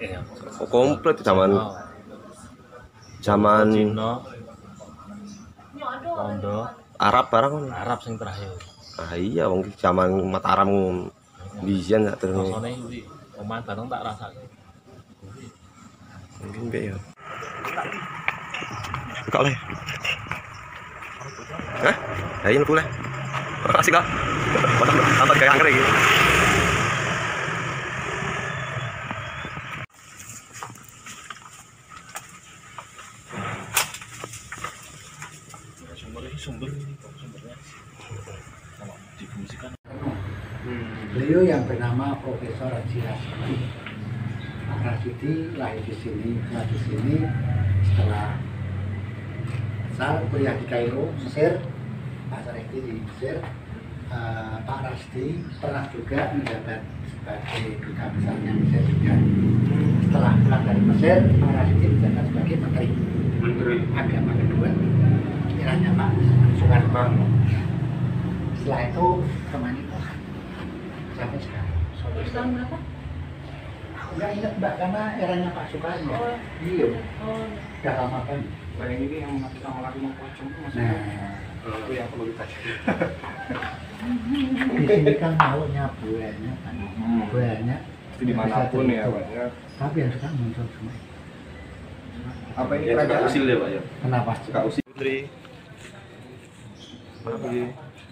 Oh, komplit zaman Cina, Londo, Arab barang. Arab sing terakhir. Ah iya wong zaman Mataram biyen sak terus. Rasane kuwi omah bareng tak rasake. Mungkin be ya. Buka le. Hah? Ayo lu le. Asik lah. Tambah kayak angker iki. Sumbernya kalau difungsikan. Beliau yang bernama Profesor Haji Rasidi. Pak Rasidi lahir di sini, tinggal di sini. Setelah saya kuliah di Kairo, Mesir, Pak Rasidi di Mesir. Pak Rasidi pernah juga menjabat sebagai duta besarnya Mesir juga. Setelah pulang dari Mesir, Pak Rasidi menjabat sebagai Menteri Agama kedua. Kiranya Pak Soekarno. Setelah itu kemana sampai sekarang. Tahun berapa? Aku nggak ingat Mbak, karena eranya Pak Soekarno. Iya. Udah lama kan. Bayang ini yang sama lagi mau pocong itu masih itu yang perlu kita cek. Di sini kan maunya buahnya kan. Buahnya. Itu dimanapun ya Pak ya. Tapi yang sekarang muncul semua. Apa ini kerajaan usil ya Pak ya? Kenapa? Suka usil. Putri. Maaf iki.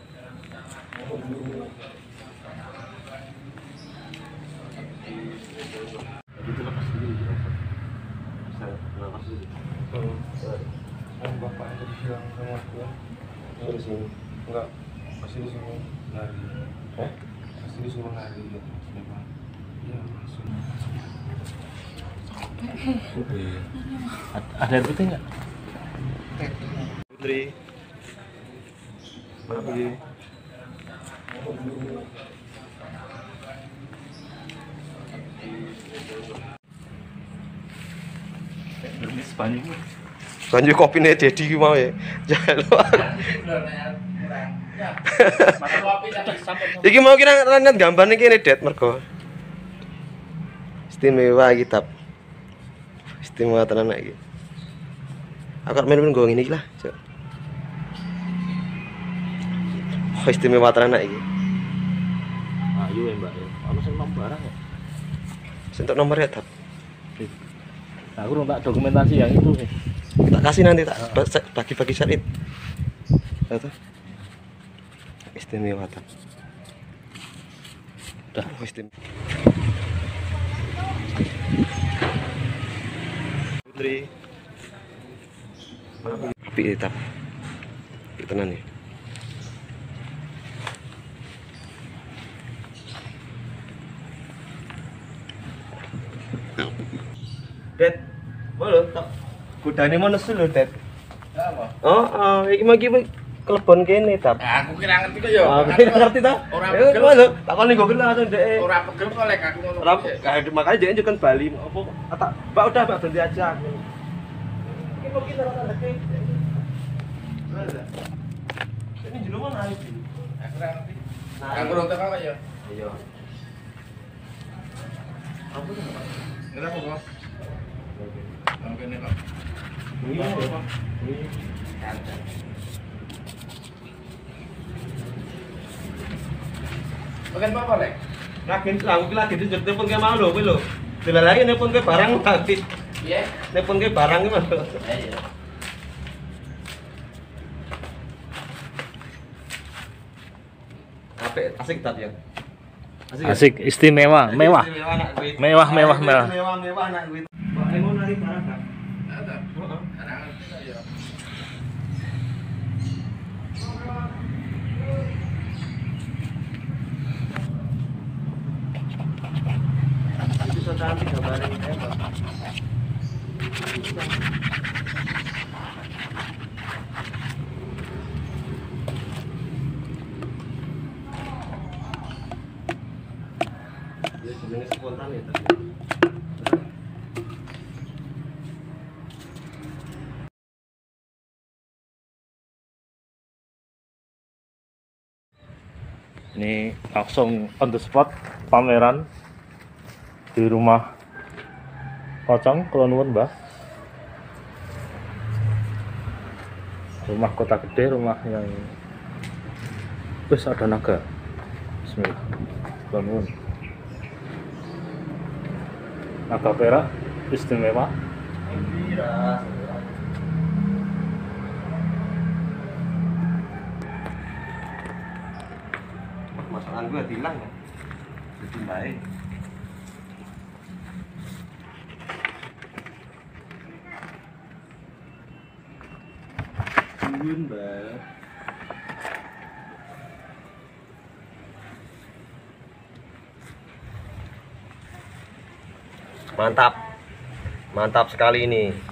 Itu lepas dulu. Saya lepas dulu. Om bapak yang tadi bilang sama aku Di sini. enggak pasti disuruh lari. Pasti disuruh lari ya memang. Iya langsung. Ada air putih nggak? Putri. Maaf iki. Banyu kopine Dedi ki mau ya. Iki mau kira lihat gambarnya kene Det mergo. Istimewa kitab. Istimewa tenan iki. Aku main-main nggo ngene iki lah. Oh, istimewa tenan iki. Ayo ya Mbak. Ono sing nomor barang kok. Sentuk nomor ya, Tab. Aku tak dokumentasi yang itu sih. Tak kasih nanti tak bagi-bagi syarif. Itu. Istimewa Tab. Udah, istimewa. Putri. Api Tab. Api tenan ya. Det, boleh tak? Kudane mau nesu lho, Det. Apa? Oh, iki mau kelebon kene, Tab. Aku kira ngerti kok ya. Aku ngerti ta? Ora Ya, pegel. lho, takoni kok langsung Dek. Ora pegel kok lek aku ngono. Ora, makanya dia juga kan Bali. Apa kata, Mbak udah Mbak berhenti aja. Iki mau kita rata deket. Ini jenengan ae. Aku ora ngerti. Aku ora teko kok ya. Iya. Apa tuh, Pak? Kenapa kok? Nang kene kok. Iya, Pak. Bagian apa lek? Lagi telepon ke mau lho, kuwi lho. Dilalari nelpon ke barang lagi. Iya. Nelpon ke barang iki, Mas. Iya. Apik, asik tak ya? Asik, istimewa, mewah. Mewah, mewah, mewah. Mewah nak kuwi. Mbak mau narik barang tak? Ada. Heeh. Ora ngerti kok ya. Itu so cantik gambarnya Pak. Ya jenenge spontan ya tadi. Ini langsung on the spot pameran di rumah Kocong kula nuwun, Mbah. Rumah kota gede, rumah yang wis ada naga. Bismillah. Kula nuwun. Naga perak istimewa. Masakan gue hilang ya. Jadi baik. Tungguin, Mbak. Mantap. Mantap sekali ini.